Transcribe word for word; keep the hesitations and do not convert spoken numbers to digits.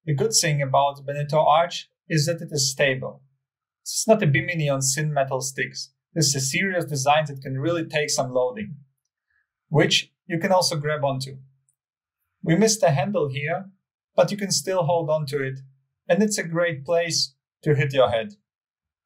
The good thing about the Beneteau arch is that it is stable. It's not a bimini on thin metal sticks. This is a serious design that can really take some loading, which you can also grab onto. We missed a handle here, but you can still hold on to it, and it's a great place to hit your head.